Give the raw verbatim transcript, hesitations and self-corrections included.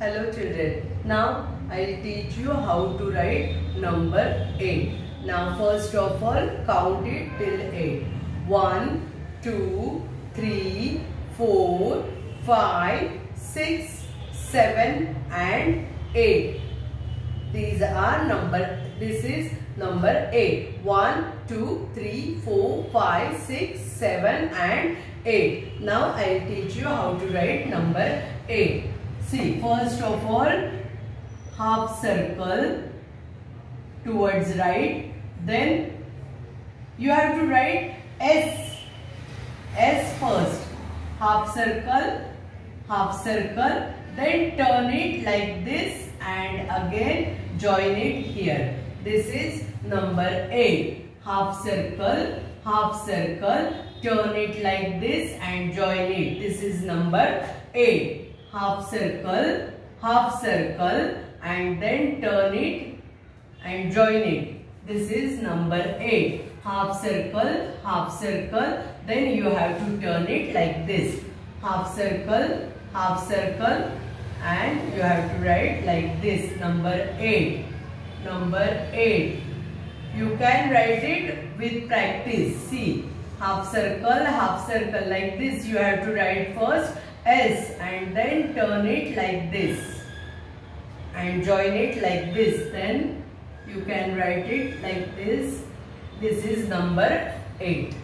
Hello children, now I will teach you how to write number eight. Now first of all count it till eight. one, two, three, four, five, six, seven and eight. These are number, this is number eight. one, two, three, four, five, six, seven and eight. Now I will teach you how to write number eight. See, first of all, half circle towards right. Then you have to write S. S first. Half circle, half circle. Then turn it like this and again join it here. This is number eight. Half circle, half circle. Turn it like this and join it. This is number eight. Half circle, half circle and then turn it and join it. This is number eight. Half circle, half circle, then you have to turn it like this. Half circle, half circle and you have to write like this. Number eight. Number eight. You can write it with practice. See, half circle, half circle like this. You have to write first S and then turn it like this and join it like this. Then you can write it like this. This is number eight.